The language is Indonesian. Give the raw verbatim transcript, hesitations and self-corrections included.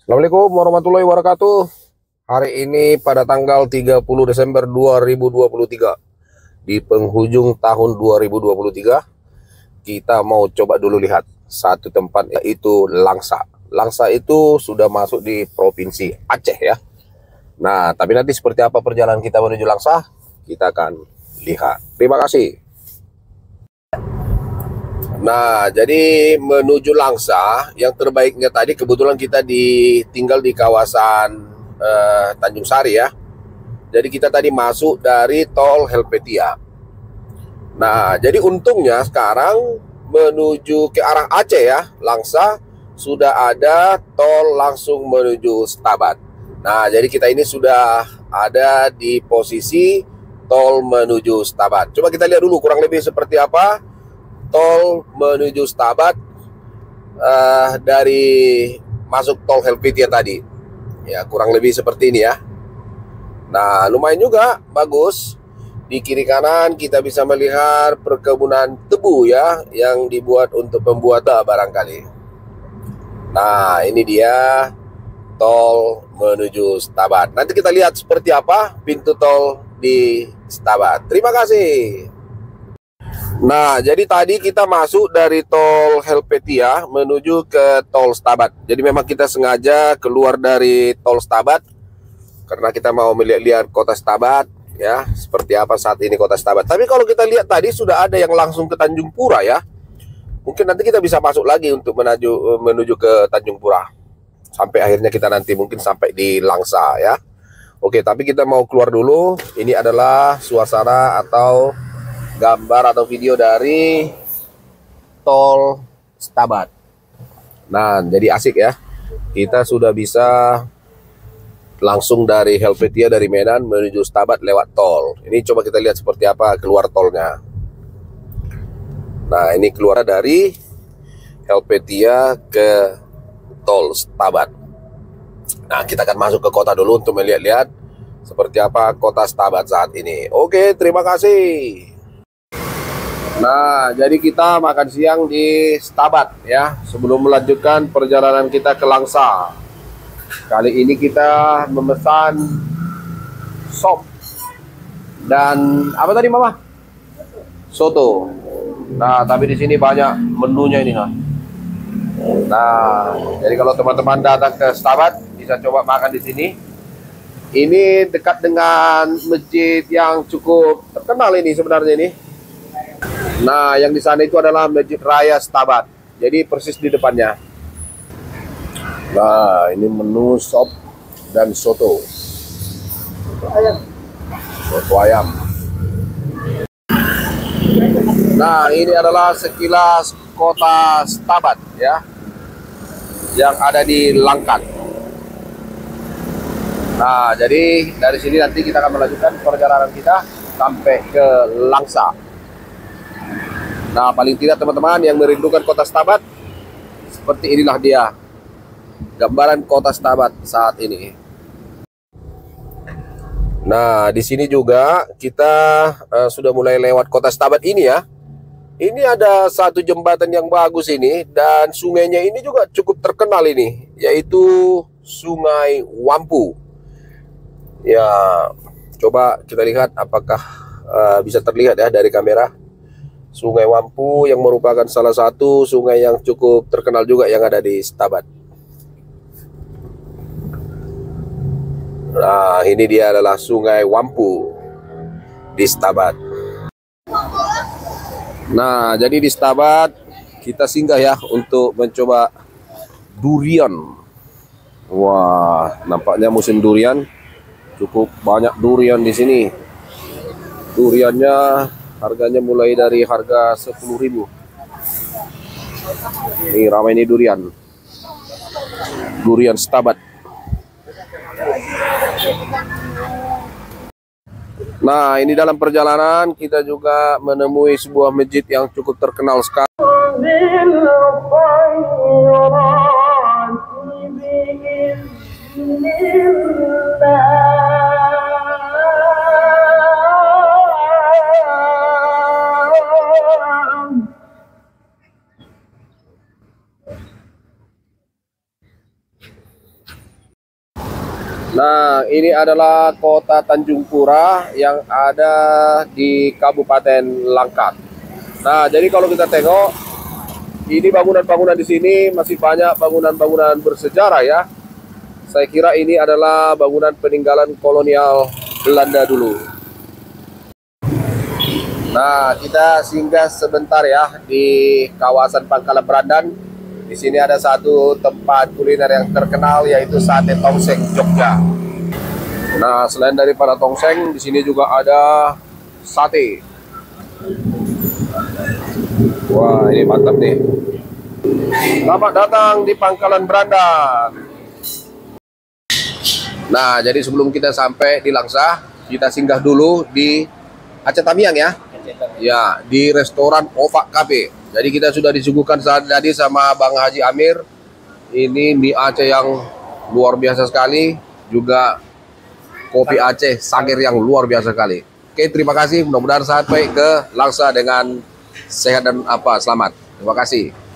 Assalamualaikum warahmatullahi wabarakatuh. Hari ini pada tanggal tiga puluh Desember dua ribu dua puluh tiga, di penghujung tahun dua ribu dua puluh tiga, kita mau coba dulu lihat satu tempat, yaitu Langsa. Langsa itu sudah masuk di Provinsi Aceh ya. Nah, tapi nanti seperti apa perjalanan kita menuju Langsa, kita akan lihat. Terima kasih. Nah, jadi menuju Langsa, yang terbaiknya tadi kebetulan kita di tinggal di kawasan eh, Tanjung Sari ya. Jadi kita tadi masuk dari tol Helvetia. Nah, jadi untungnya sekarang menuju ke arah Aceh ya, Langsa sudah ada tol langsung menuju Stabat. Nah, jadi kita ini sudah ada di posisi tol menuju Stabat. Coba kita lihat dulu kurang lebih seperti apa tol menuju Stabat uh, dari masuk tol Helvetia tadi. Ya, kurang lebih seperti ini ya. Nah, lumayan juga, bagus. Di kiri kanan kita bisa melihat perkebunan tebu ya, yang dibuat untuk pembuatan barangkali. Nah, ini dia tol menuju Stabat. Nanti kita lihat seperti apa pintu tol di Stabat. Terima kasih. Nah, jadi tadi kita masuk dari tol Helvetia menuju ke tol Stabat. Jadi memang kita sengaja keluar dari tol Stabat karena kita mau melihat-lihat kota Stabat ya, seperti apa saat ini kota Stabat. Tapi kalau kita lihat tadi sudah ada yang langsung ke Tanjung Pura ya. Mungkin nanti kita bisa masuk lagi untuk menuju menuju ke Tanjung Pura. Sampai akhirnya kita nanti mungkin sampai di Langsa ya. Oke, tapi kita mau keluar dulu. Ini adalah suasana atau gambar atau video dari tol Stabat. Nah, jadi asik ya. Kita sudah bisa langsung dari Helvetia dari Medan menuju Stabat lewat tol. Ini coba kita lihat seperti apa keluar tolnya. Nah, ini keluar dari Helvetia ke tol Stabat. Nah, kita akan masuk ke kota dulu untuk melihat-lihat seperti apa kota Stabat saat ini. Oke, terima kasih. Nah, jadi kita makan siang di Stabat ya, sebelum melanjutkan perjalanan kita ke Langsa. Kali ini kita memesan sop dan apa tadi Mama? Soto. Nah, tapi di sini banyak menunya ini nah. Nah, jadi kalau teman-teman datang ke Stabat bisa coba makan di sini. Ini dekat dengan masjid yang cukup terkenal ini sebenarnya ini. Nah, yang di sana itu adalah Masjid Raya Stabat. Jadi persis di depannya. Nah, ini menu sop dan soto. Soto ayam. Nah, ini adalah sekilas kota Stabat ya, yang ada di Langkat. Nah, jadi dari sini nanti kita akan melanjutkan perjalanan kita sampai ke Langsa. Nah, paling tidak teman-teman yang merindukan kota Stabat, seperti inilah dia gambaran kota Stabat saat ini. Nah, di sini juga kita uh, sudah mulai lewat kota Stabat ini ya. Ini ada satu jembatan yang bagus ini, dan sungainya ini juga cukup terkenal ini, yaitu Sungai Wampu. Ya, coba kita lihat apakah uh, bisa terlihat ya dari kamera. Sungai Wampu yang merupakan salah satu sungai yang cukup terkenal juga yang ada di Stabat. Nah, ini dia adalah Sungai Wampu di Stabat. Nah, jadi di Stabat kita singgah ya untuk mencoba durian. Wah, nampaknya musim durian, cukup banyak durian di sini. Duriannya harganya mulai dari harga sepuluh ribu. Ini ramai ini durian. Durian Stabat. Nah, ini dalam perjalanan kita juga menemui sebuah masjid yang cukup terkenal sekali. Nah, ini adalah kota Tanjung Pura yang ada di Kabupaten Langkat. Nah, jadi kalau kita tengok, ini bangunan-bangunan di sini masih banyak bangunan-bangunan bersejarah ya. Saya kira ini adalah bangunan peninggalan kolonial Belanda dulu. Nah, kita singgah sebentar ya di kawasan Pangkalan Berandan. Di sini ada satu tempat kuliner yang terkenal yaitu sate tongseng Jogja. Nah, selain daripada tongseng, di sini juga ada sate. Wah, ini mantap nih. Selamat datang di Pangkalan Berandan. Nah, jadi sebelum kita sampai di Langsa, kita singgah dulu di Aceh Tamiang ya. Ya, di restoran Ovak Cafe. Jadi kita sudah disuguhkan saat tadi sama Bang Haji Amir. Ini mie Aceh yang luar biasa sekali, juga kopi Aceh Sager yang luar biasa sekali. Oke, terima kasih. Mudah-mudahan sampai ke Langsa dengan sehat dan apa selamat. Terima kasih.